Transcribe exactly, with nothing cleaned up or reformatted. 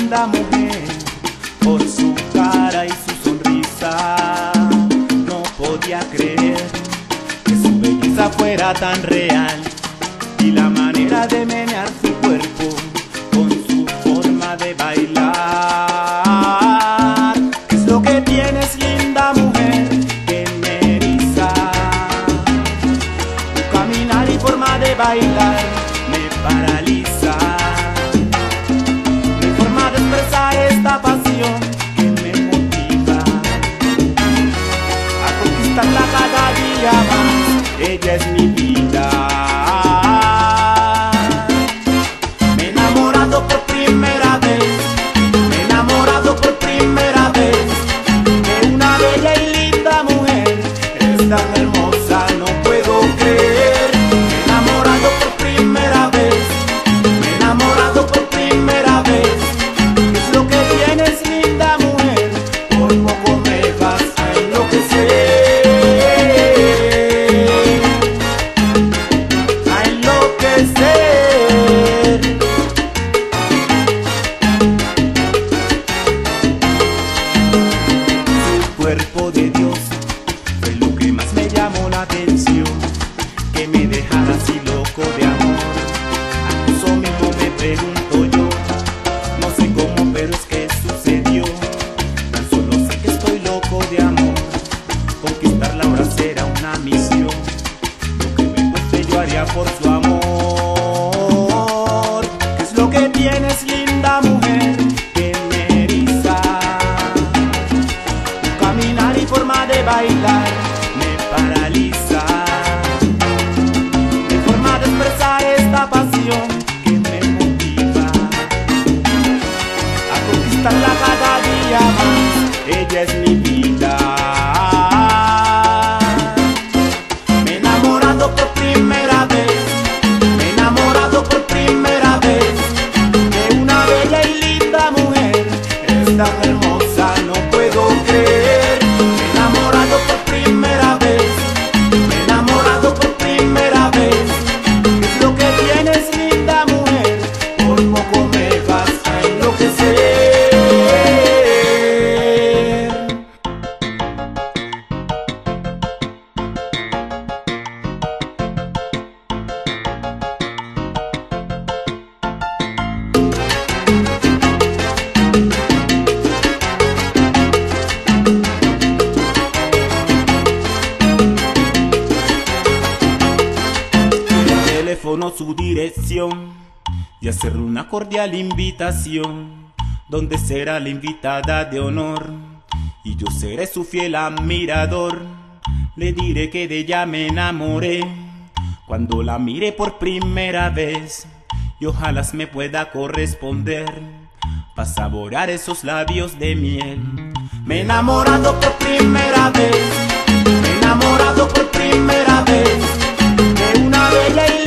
linda mujer, por su cara y su sonrisa. No podía creer que su belleza fuera tan real, y la manera de menear su cuerpo con su forma de bailar. ¿Qué es lo que tienes, linda mujer, que me eriza? Tu caminar y forma de bailar me paraliza. Mi forma de expresar esta pasión que me motiva a conquistarla cada día más. Ella es mi vida. Me he enamorado por primera vez, me he enamorado por primera vez de una bella y linda mujer. Es tan hermosa, no puedo creer. Me he enamorado por primera vez, me he enamorado por primera vez. ¿Qué es lo que tienes, linda mujer? Por poco me vas a enloquecer. Cuerpo de Dios fue lo que más me llamó la atención, que me dejara así loco de amor. A eso mismo me pregunto yo, no sé cómo, pero es que sucedió. Tan solo sé que estoy loco de amor, conquistarla ahora será una misión. Lo que me cueste yo haría por su amor. ¿Qué es lo que tienes, linda mujer, que me eriza? Caminar y forma de bailar me paraliza. Mi forma de expresar esta pasión que me motiva a conquistarla cada día más. Ella es mi vida. Me he enamorado por primera vez, me he enamorado por primera vez de una bella y linda mujer. Es tan hermosa, no puedo creer. Me he enamorado por primera vez, me he enamorado por primera vez. ¿Qué es lo que tienes, linda mujer? Por poco me vas a enloquecer. Su dirección y hacerle una cordial invitación, donde será la invitada de honor y yo seré su fiel admirador. Le diré que de ella me enamoré cuando la mire por primera vez, y ojalá me pueda corresponder para saborear esos labios de miel. Me he enamorado por primera vez, me he enamorado por primera vez de una bella y